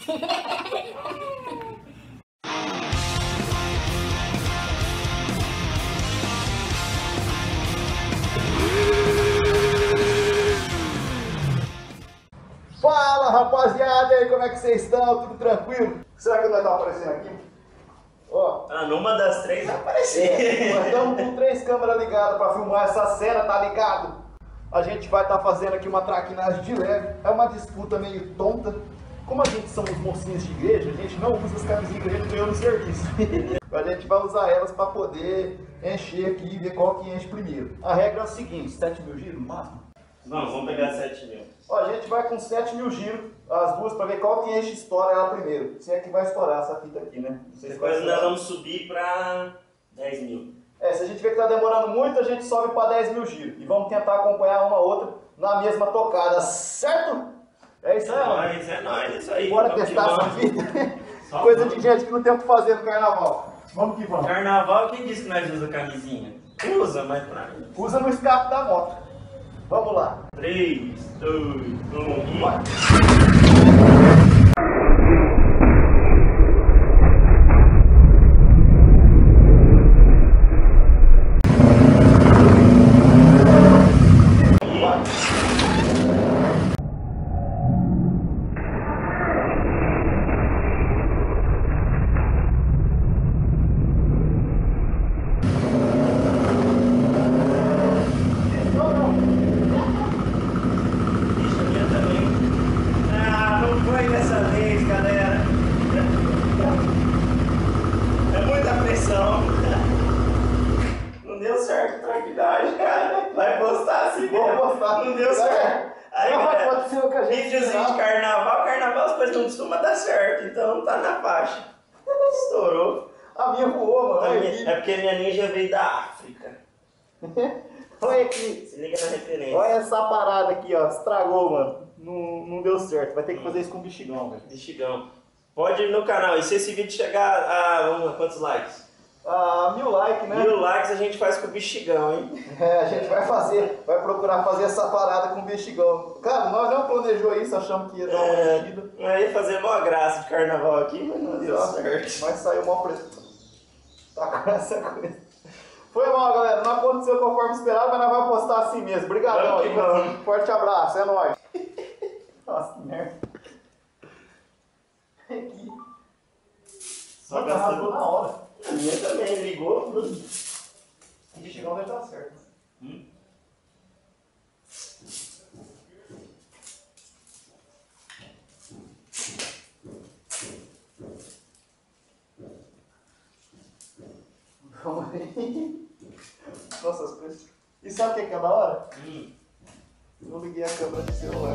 Fala, rapaziada, e aí, como é que vocês estão? Tudo tranquilo? Será que nós tá aparecendo aqui? Ó. Numa das três vai aparecer. Nós estamos com 3 câmeras ligadas para filmar essa cena, tá ligado? A gente vai estar fazendo aqui uma traquinagem de leve. É uma disputa meio tonta. Como a gente somos mocinhos de igreja, a gente não usa as camisinhas que a gente ganhou no serviço. A gente vai usar elas para poder encher aqui e ver qual que enche primeiro. A regra é o seguinte, 7 mil giros no máximo? Vamos pegar 7 mil. Ó, a gente vai com 7 mil giros, as duas, para ver qual que enche e estoura ela primeiro. Se é que vai estourar essa fita aqui, né? Não sei se Depois nós vamos subir para 10 mil. Se a gente vê que tá demorando muito, a gente sobe para 10 mil giros. E vamos tentar acompanhar uma outra na mesma tocada, certo? É isso aí, mano. É nóis, isso aí. Bora testar essa fita. Coisa de gente que não tem o que fazer no carnaval. Vamos que vamos. Carnaval, quem disse que nós usa camisinha? Usa, mas pra mim. Usa no escape da moto. Vamos lá. 3, 2, 1, Vai. Não deu certo, tranquilidade, cara. Vai postar assim, Vamos postar. Não deu certo. Aí, galera, pode ser o que a gente videozinho de carnaval as coisas não costumam dar certo, então tá na faixa. Estourou. A minha voou, mano. É porque minha ninja veio da África. Olha aqui. Se liga na referência. Olha essa parada aqui, ó. Estragou, mano. Não deu certo. Vai ter que fazer isso com bexigão, velho. Bexigão. Pode ir no canal. E se esse vídeo chegar a quantos likes? 1000 likes, né? 1000 likes a gente faz com o bexigão, hein? A gente vai procurar fazer essa parada com bexigão. Cara, nós não planejou isso, achamos que ia dar uma mexida. Eu ia fazer mó graça de carnaval aqui, mas não deu certo. Mas saiu mó preço. Tá com essa coisa. Foi mal, galera. Não aconteceu conforme esperado, mas nós vamos postar assim mesmo. Obrigadão aí, mano. Forte abraço, é nóis. Nossa, que merda. Aqui. Só gastando na hora. A minha também ligou. O bexigão deve dar certo. Vamos aí. Nossa, as coisas. E sabe o que é da hora? Eu liguei a câmera do celular.